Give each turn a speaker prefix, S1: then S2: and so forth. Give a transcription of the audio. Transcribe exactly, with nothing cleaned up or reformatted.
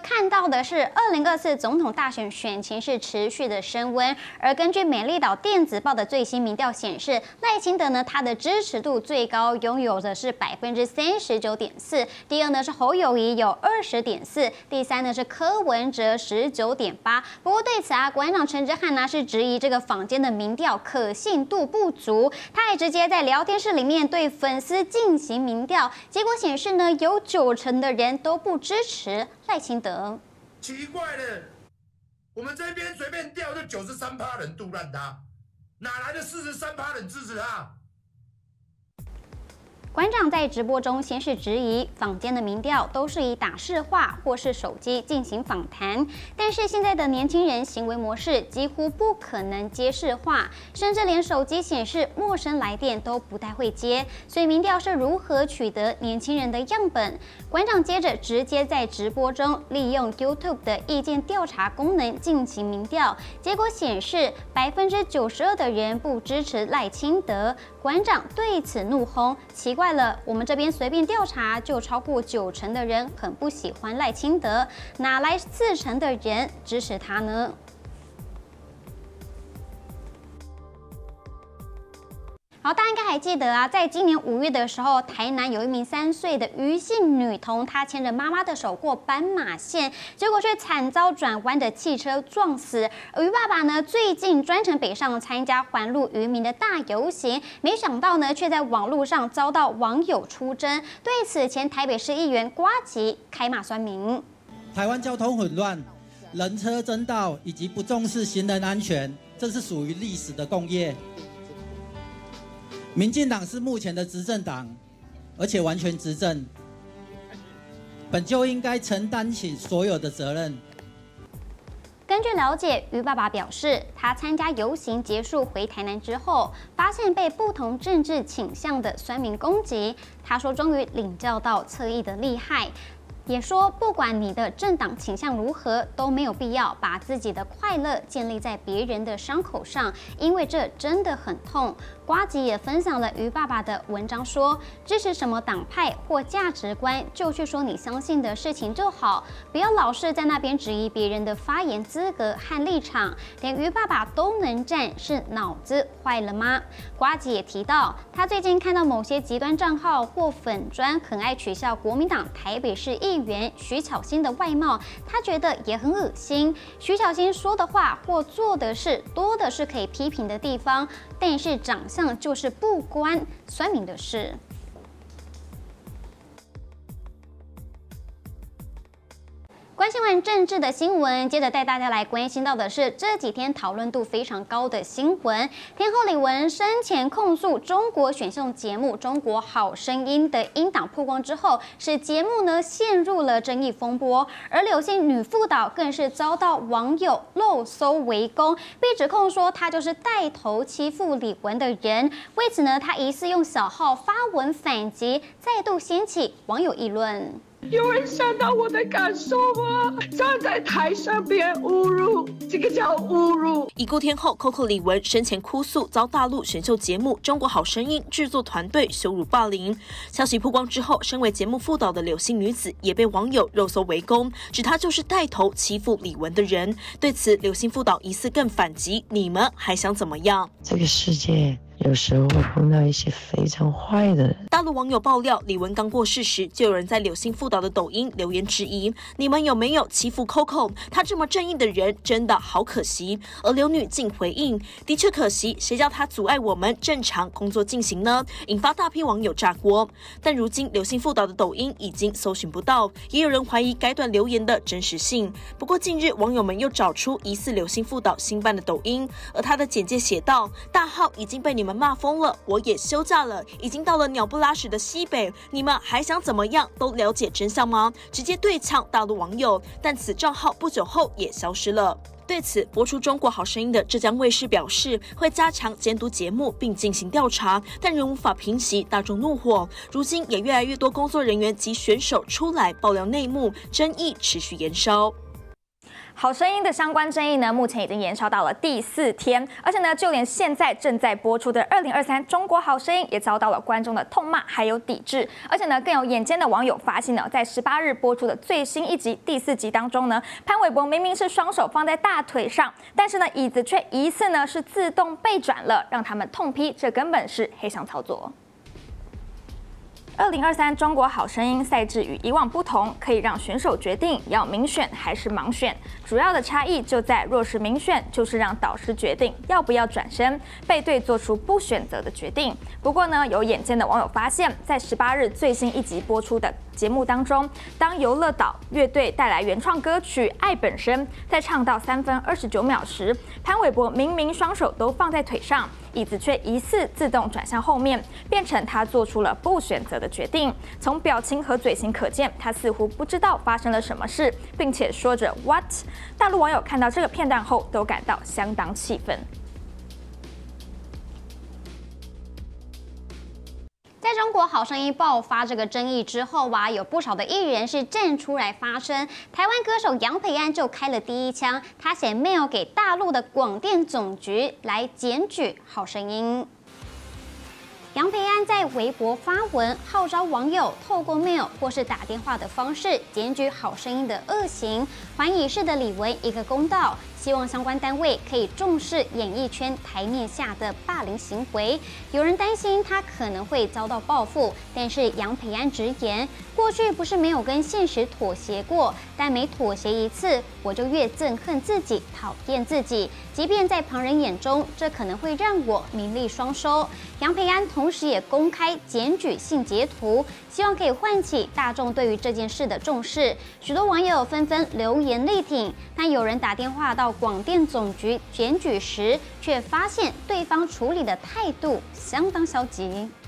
S1: 看到的是，二零二四总统大选选情是持续的升温。而根据美丽岛电子报的最新民调显示，赖清德呢，他的支持度最高，拥有的是百分之三十九点四。第二呢是侯友宜有二十点四，第三呢是柯文哲十九点八。不过对此啊，国安长陈之汉呢是质疑这个坊间的民调可信度不足，他还直接在聊天室里面对粉丝进行民调，结果显示呢，有九成的人都不支持赖清德。
S2: 奇怪了，我们这边随便调就九十三趴人杜烂他，哪来的四十三趴人支持他？
S1: 馆长在直播中先是质疑坊间的民调都是以打市话或是手机进行访谈，但是现在的年轻人行为模式几乎不可能接市话，甚至连手机显示陌生来电都不太会接，所以民调是如何取得年轻人的样本？馆长接着直接在直播中利用 YouTube 的意见调查功能进行民调，结果显示百分之九十二的人不支持赖清德，馆长对此怒轰，奇怪。怪了，我们这边随便调查，就超过九成的人很不喜欢赖清德，哪来四成的人支持他呢？好，大家应该还记得啊，在今年五月的时候，台南有一名三岁的余姓女童，她牵着妈妈的手过斑马线，结果却惨遭转弯的汽车撞死。而余爸爸呢，最近专程北上参加环路渔民的大游行，没想到呢，却在网络上遭到网友出征。对此，前台北市议员呱吉开骂酸民：
S3: 台湾交通混乱、人车争道以及不重视行人安全，这是属于历史的共业。民进党是目前的执政党，而且完全执政，本就应该承担起所有的责任。
S1: 根据了解，余爸爸表示，他参加游行结束回台南之后，发现被不同政治倾向的酸民攻击。他说，终于领教到侧翼的厉害。也说，不管你的政党倾向如何，都没有必要把自己的快乐建立在别人的伤口上，因为这真的很痛。呱吉也分享了余爸爸的文章说，支持什么党派或价值观，就去说你相信的事情就好，不要老是在那边质疑别人的发言资格和立场。连余爸爸都能站，是脑子坏了吗？呱吉也提到，他最近看到某些极端账号或粉专很爱取笑国民党台北市议员徐巧芯的外貌，他觉得也很恶心。徐巧芯说的话或做的事，多的是可以批评的地方，但是长相就是不关酸民的事。关心完政治的新闻，接着带大家来关心到的是这几天讨论度非常高的新闻。天后李玟生前控诉中国选秀节目《中国好声音》的音档曝光之后，使节目呢陷入了争议风波。而柳姓女副导更是遭到网友肉搜围攻，被指控说她就是带头欺负李玟的人。为此呢，她疑似用小号发文反击，再度掀起网友议论。
S4: 有人想到我的感受吗？站在台上被人侮辱，这个叫侮辱。
S5: 已故天后 Coco 李玟生前哭诉遭大陆选秀节目《中国好声音》制作团队羞辱霸凌。消息曝光之后，身为节目副导的柳姓女子也被网友肉搜围攻，指她就是带头欺负李玟的人。对此，柳姓副导疑似更反击：你们还想怎么样？
S6: 这个世界有时候会碰到一些非常坏的人。
S5: 大陆网友爆料，李玟刚过世时，就有人在柳姓副导的抖音留言质疑：你们有没有欺负 Coco？ 她这么正义的人，真的好可惜。而刘女竟回应：的确可惜，谁叫她阻碍我们正常工作进行呢？引发大批网友炸锅。但如今柳姓副导的抖音已经搜寻不到，也有人怀疑该段留言的真实性。不过近日网友们又找出疑似柳姓副导新办的抖音，而他的简介写道：大号已经被你们骂疯了，我也休假了，已经到了鸟不拉屎的西北，你们还想怎么样？都了解真相吗？直接对呛大陆网友，但此账号不久后也消失了。对此，播出《中国好声音》的浙江卫视表示，会加强监督节目并进行调查，但仍无法平息大众怒火。如今也越来越多工作人员及选手出来爆料内幕，争议持续延烧。
S7: 好声音的相关争议呢，目前已经延烧到了第四天，而且呢，就连现在正在播出的二零二三中国好声音也遭到了观众的痛骂还有抵制，而且呢，更有眼尖的网友发现呢，在十八日播出的最新一集第四集当中呢，潘玮柏明明是双手放在大腿上，但是呢，椅子却疑似呢是自动背转了，让他们痛批这根本是黑箱操作。二零二三中国好声音赛制与以往不同，可以让选手决定要明选还是盲选。主要的差异就在，若是明选，就是让导师决定要不要转身，背对做出不选择的决定。不过呢，有眼尖的网友发现，在十八日最新一集播出的节目当中，当游乐岛乐队带来原创歌曲《爱本身》，在唱到三分二十九秒时，潘玮柏明明双手都放在腿上，椅子却疑似自动转向后面，变成他做出了不选择的决定。从表情和嘴型可见，他似乎不知道发生了什么事，并且说着 "What"。大陆网友看到这个片段后，都感到相当气愤。
S1: 在中国好声音爆发这个争议之后啊，有不少的艺人是站出来发声。台湾歌手杨培安就开了第一枪，他写 mail 给大陆的广电总局来检举好声音。杨培安在微博发文，号召网友透过 mail 或是打电话的方式检举好声音的恶行，还已逝的李玟一个公道。希望相关单位可以重视演艺圈台面下的霸凌行为。有人担心他可能会遭到报复，但是杨培安直言，过去不是没有跟现实妥协过，但每妥协一次，我就越憎恨自己，讨厌自己。即便在旁人眼中，这可能会让我名利双收。杨培安同时也公开检举性截图，希望可以唤起大众对于这件事的重视。许多网友纷纷留言力挺，但有人打电话到广电总局检举时，却发现对方处理的态度相当消极。